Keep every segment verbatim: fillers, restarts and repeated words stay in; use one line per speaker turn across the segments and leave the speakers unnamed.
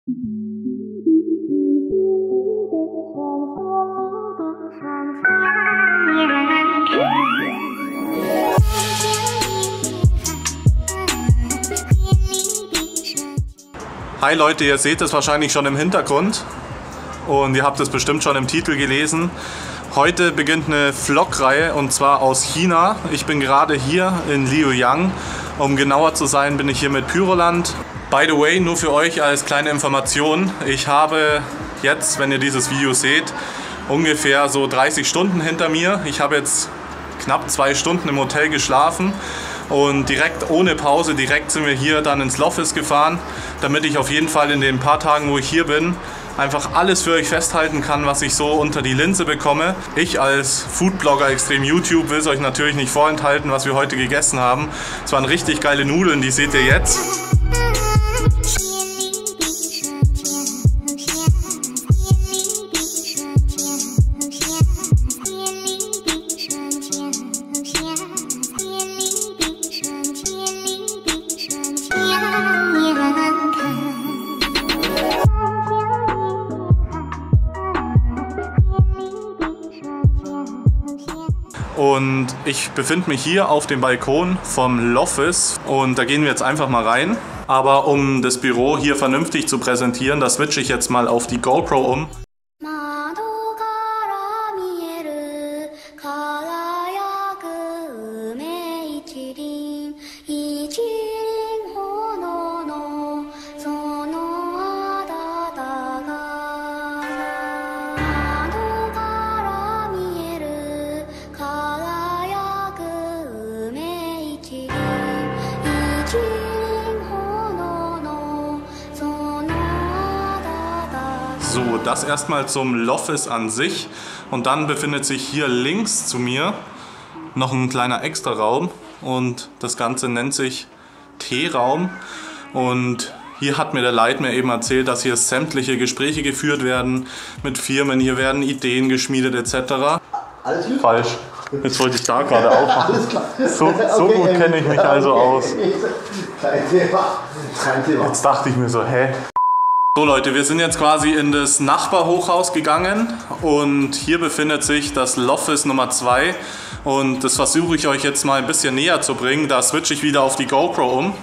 Hi Leute, ihr seht es wahrscheinlich schon im Hintergrund und ihr habt es bestimmt schon im Titel gelesen. Heute beginnt eine Vlog-Reihe und zwar aus China. Ich bin gerade hier in Liuyang. Um genauer zu sein, bin ich hier mit Pyroland. By the way, nur für euch als kleine Information. Ich habe jetzt, wenn ihr dieses Video seht, ungefähr so dreißig Stunden hinter mir. Ich habe jetzt knapp zwei Stunden im Hotel geschlafen. Und direkt ohne Pause, direkt sind wir hier dann ins Loffice gefahren, damit ich auf jeden Fall in den paar Tagen, wo ich hier bin, einfach alles für euch festhalten kann, was ich so unter die Linse bekomme. Ich als Foodblogger Extrem YouTube will es euch natürlich nicht vorenthalten, was wir heute gegessen haben. Es waren richtig geile Nudeln, die seht ihr jetzt. Und ich befinde mich hier auf dem Balkon vom Loffice und da gehen wir jetzt einfach mal rein. Aber um das Büro hier vernünftig zu präsentieren, da switche ich jetzt mal auf die GoPro um. So, das erstmal zum Loffice an sich und dann befindet sich hier links zu mir noch ein kleiner Extra-Raum und das Ganze nennt sich Teeraum und hier hat mir der Leit mir eben erzählt, dass hier sämtliche Gespräche geführt werden mit Firmen, hier werden Ideen geschmiedet et cetera. Alles gut? Falsch. Jetzt wollte ich da gerade aufmachen. Alles klar. So, so okay, gut kenne ich mich also aus. Kein Thema. Kein Thema. Jetzt dachte ich mir so, hä? So Leute, wir sind jetzt quasi in das Nachbarhochhaus gegangen und hier befindet sich das Loffice Nummer zwei und das versuche ich euch jetzt mal ein bisschen näher zu bringen. Da switche ich wieder auf die GoPro um.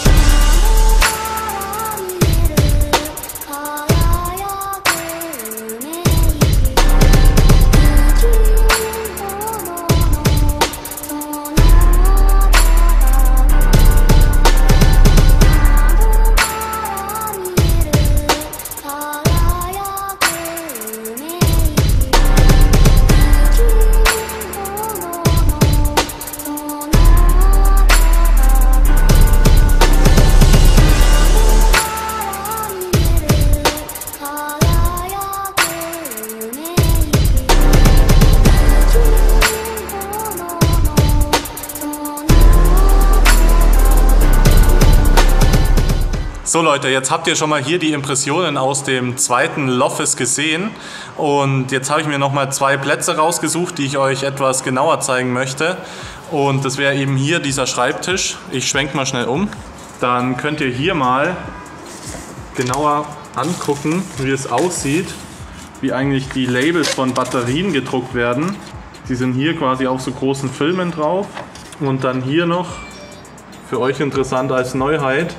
So Leute, jetzt habt ihr schon mal hier die Impressionen aus dem zweiten Loffice gesehen und jetzt habe ich mir noch mal zwei Plätze rausgesucht, die ich euch etwas genauer zeigen möchte und das wäre eben hier dieser Schreibtisch. Ich schwenke mal schnell um, dann könnt ihr hier mal genauer angucken, wie es aussieht, wie eigentlich die Labels von Batterien gedruckt werden. Die sind hier quasi auf so großen Filmen drauf und dann hier noch, für euch interessant als Neuheit,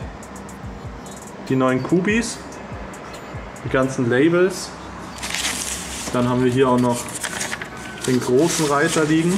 die neuen Kubis, die ganzen Labels. Dann haben wir hier auch noch den großen Reiter liegen.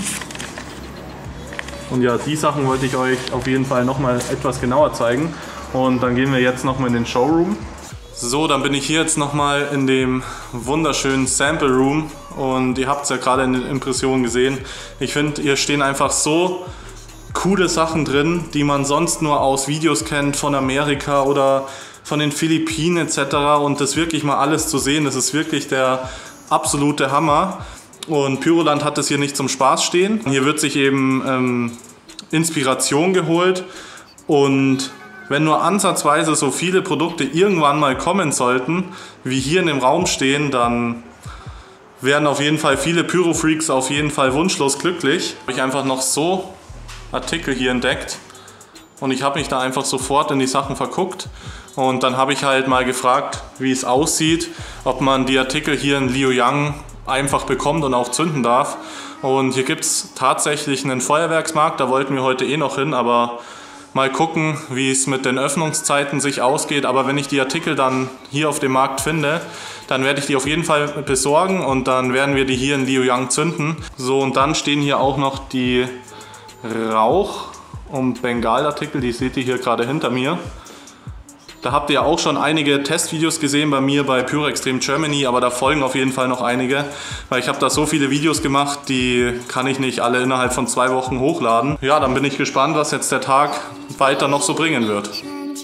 Und ja, die Sachen wollte ich euch auf jeden Fall noch mal etwas genauer zeigen. Und dann gehen wir jetzt noch mal in den Showroom. So, dann bin ich hier jetzt noch mal in dem wunderschönen Sample Room. Und ihr habt es ja gerade in den Impressionen gesehen. Ich finde, hier stehen einfach so coole Sachen drin, die man sonst nur aus Videos kennt von Amerika oder von den Philippinen et cetera. Und das wirklich mal alles zu sehen, das ist wirklich der absolute Hammer. Und Pyroland hat das hier nicht zum Spaß stehen. Hier wird sich eben ähm, Inspiration geholt und wenn nur ansatzweise so viele Produkte irgendwann mal kommen sollten, wie hier in dem Raum stehen, dann werden auf jeden Fall viele Pyrofreaks auf jeden Fall wunschlos glücklich. Habe ich einfach noch so Artikel hier entdeckt und ich habe mich da einfach sofort in die Sachen verguckt Und dann habe ich halt mal gefragt, wie es aussieht, ob man die Artikel hier in Liuyang einfach bekommt und auch zünden darf. Und hier gibt es tatsächlich einen Feuerwerksmarkt, da wollten wir heute eh noch hin, aber mal gucken, wie es mit den Öffnungszeiten sich ausgeht. Aber wenn ich die Artikel dann hier auf dem Markt finde, dann werde ich die auf jeden Fall besorgen und dann werden wir die hier in Liuyang zünden. So, und dann stehen hier auch noch die Rauch- und Bengalartikel, die seht ihr hier gerade hinter mir. Da habt ihr ja auch schon einige Testvideos gesehen bei mir bei Pyrextreme Germany, aber da folgen auf jeden Fall noch einige, weil ich habe da so viele Videos gemacht, die kann ich nicht alle innerhalb von zwei Wochen hochladen. Ja, dann bin ich gespannt, was jetzt der Tag weiter noch so bringen wird.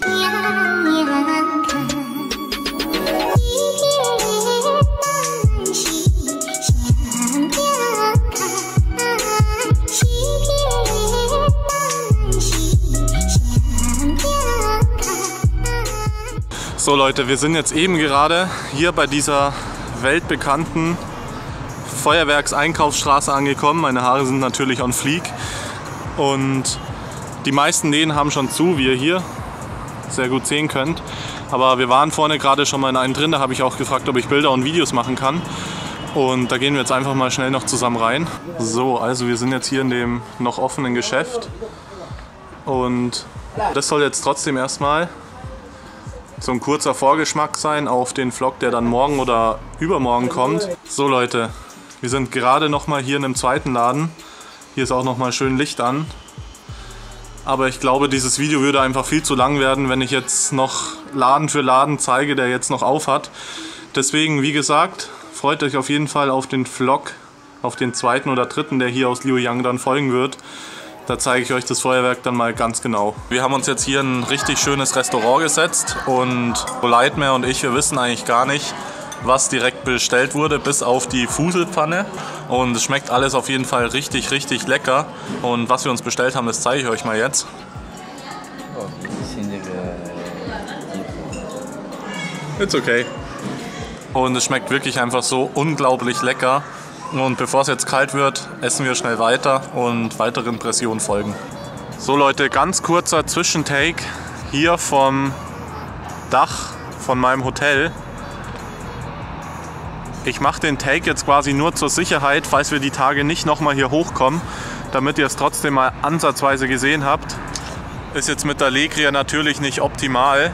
So Leute, wir sind jetzt eben gerade hier bei dieser weltbekannten Feuerwerkseinkaufsstraße angekommen. Meine Haare sind natürlich on fleek und die meisten Läden haben schon zu, wie ihr hier sehr gut sehen könnt. Aber wir waren vorne gerade schon mal in einen drin, da habe ich auch gefragt, ob ich Bilder und Videos machen kann. Und da gehen wir jetzt einfach mal schnell noch zusammen rein. So, also wir sind jetzt hier in dem noch offenen Geschäft und das soll jetzt trotzdem erstmal so ein kurzer Vorgeschmack sein auf den Vlog, der dann morgen oder übermorgen kommt. So Leute, wir sind gerade noch mal hier in einem zweiten Laden. Hier ist auch noch mal schön Licht an. Aber ich glaube, dieses Video würde einfach viel zu lang werden, wenn ich jetzt noch Laden für Laden zeige, der jetzt noch auf hat. Deswegen, wie gesagt, freut euch auf jeden Fall auf den Vlog, auf den zweiten oder dritten, der hier aus Liuyang dann folgen wird. Da zeige ich euch das Feuerwerk dann mal ganz genau. Wir haben uns jetzt hier ein richtig schönes Restaurant gesetzt und Leitmer und ich, wir wissen eigentlich gar nicht, was direkt bestellt wurde, bis auf die Fuselpfanne. Und es schmeckt alles auf jeden Fall richtig, richtig lecker. Und was wir uns bestellt haben, das zeige ich euch mal jetzt. It's okay. Und es schmeckt wirklich einfach so unglaublich lecker. Und bevor es jetzt kalt wird, essen wir schnell weiter und weitere Impressionen folgen. So Leute, ganz kurzer Zwischentake hier vom Dach von meinem Hotel. Ich mache den Take jetzt quasi nur zur Sicherheit, falls wir die Tage nicht nochmal hier hochkommen, damit ihr es trotzdem mal ansatzweise gesehen habt. Ist jetzt mit der Legria natürlich nicht optimal,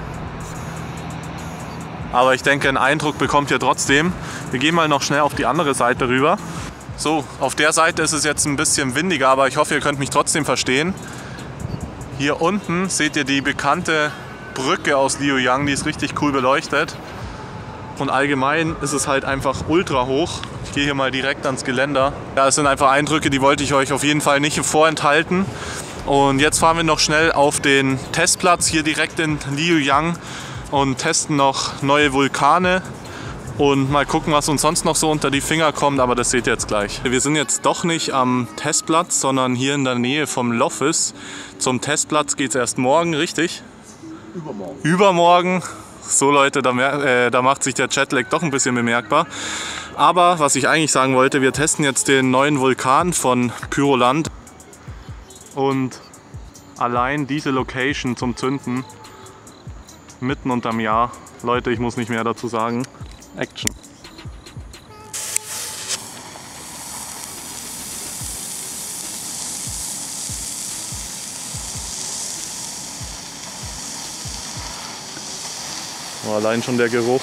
aber ich denke, einen Eindruck bekommt ihr trotzdem. Wir gehen mal noch schnell auf die andere Seite rüber. So, auf der Seite ist es jetzt ein bisschen windiger, aber ich hoffe, ihr könnt mich trotzdem verstehen. Hier unten seht ihr die bekannte Brücke aus Liuyang, die ist richtig cool beleuchtet. Und allgemein ist es halt einfach ultra hoch. Ich gehe hier mal direkt ans Geländer. Ja, es sind einfach Eindrücke, die wollte ich euch auf jeden Fall nicht vorenthalten. Und jetzt fahren wir noch schnell auf den Testplatz hier direkt in Liuyang und testen noch neue Vulkane und mal gucken, was uns sonst noch so unter die Finger kommt, aber das seht ihr jetzt gleich. Wir sind jetzt doch nicht am Testplatz, sondern hier in der Nähe vom Lofis. Zum Testplatz geht es erst morgen, richtig?
Übermorgen.
Übermorgen. So Leute, da, äh, da macht sich der Jetlag doch ein bisschen bemerkbar. Aber was ich eigentlich sagen wollte, wir testen jetzt den neuen Vulkan von Pyroland. Und allein diese Location zum Zünden, mitten unterm Jahr. Leute, ich muss nicht mehr dazu sagen. Action. Oh, allein schon der Geruch.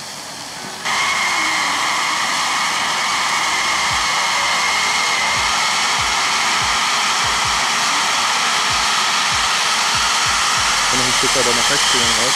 Und noch ein Stück weiter nach rechts gehen raus.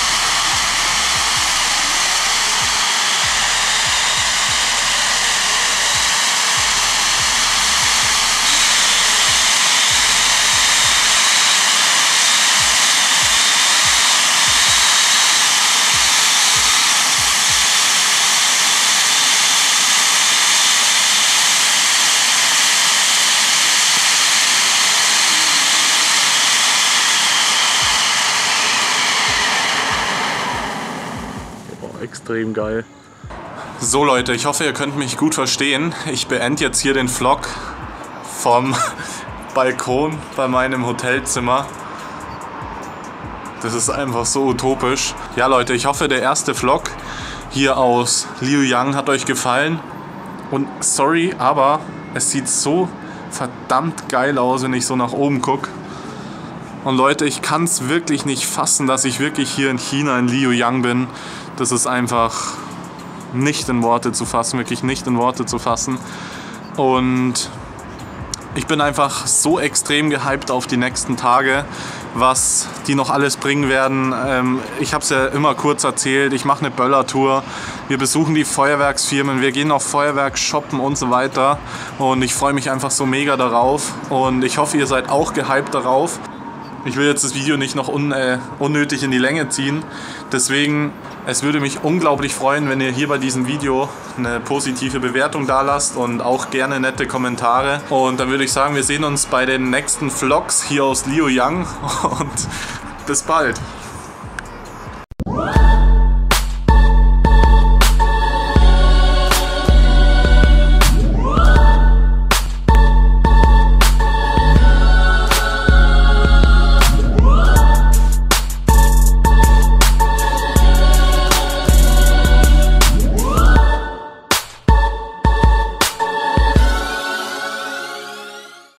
Extrem geil. So Leute, ich hoffe, ihr könnt mich gut verstehen. Ich beende jetzt hier den Vlog vom Balkon bei meinem Hotelzimmer. Das ist einfach so utopisch. Ja Leute, ich hoffe, der erste Vlog hier aus Liuyang hat euch gefallen. Und sorry, aber es sieht so verdammt geil aus, wenn ich so nach oben gucke. Und Leute, ich kann es wirklich nicht fassen, dass ich wirklich hier in China, in Liuyang bin. Das ist einfach nicht in Worte zu fassen, wirklich nicht in Worte zu fassen. Und ich bin einfach so extrem gehypt auf die nächsten Tage, was die noch alles bringen werden. Ähm, ich habe es ja immer kurz erzählt, ich mache eine Böller-Tour. Wir besuchen die Feuerwerksfirmen, wir gehen auf Feuerwerk shoppen und so weiter. Und ich freue mich einfach so mega darauf. Und ich hoffe, ihr seid auch gehypt darauf. Ich will jetzt das Video nicht noch un, äh, unnötig in die Länge ziehen. Deswegen, es würde mich unglaublich freuen, wenn ihr hier bei diesem Video eine positive Bewertung da lasst und auch gerne nette Kommentare. Und dann würde ich sagen, wir sehen uns bei den nächsten Vlogs hier aus Liuyang und bis bald.